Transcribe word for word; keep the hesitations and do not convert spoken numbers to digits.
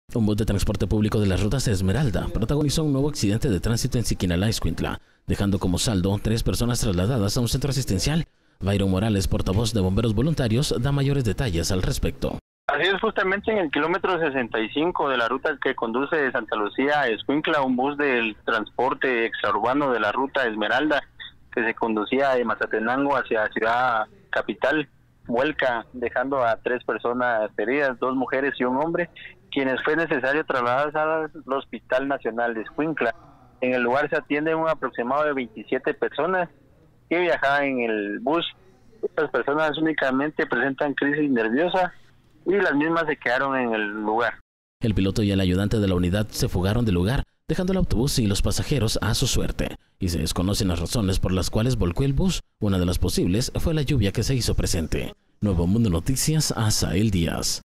Un bus de transporte público de las rutas Esmeralda protagonizó un nuevo accidente de tránsito en Siquinalá, Escuintla, dejando como saldo tres personas trasladadas a un centro asistencial. Byron Morales, portavoz de Bomberos Voluntarios, da mayores detalles al respecto. Así es, justamente en el kilómetro sesenta y cinco de la ruta que conduce de Santa Lucía a Escuintla, un bus del transporte extraurbano de la ruta Esmeralda, que se conducía de Mazatenango hacia Ciudad Capital, vuelca, dejando a tres personas heridas, dos mujeres y un hombre, quienes fue necesario trasladarse al Hospital Nacional de Escuintla. En el lugar se atiende un aproximado de veintisiete personas que viajaban en el bus. Estas personas únicamente presentan crisis nerviosa y las mismas se quedaron en el lugar. El piloto y el ayudante de la unidad se fugaron del lugar, dejando el autobús y los pasajeros a su suerte, y se desconocen las razones por las cuales volcó el bus. Una de las posibles fue la lluvia que se hizo presente. Nuevo Mundo Noticias, Asael Díaz.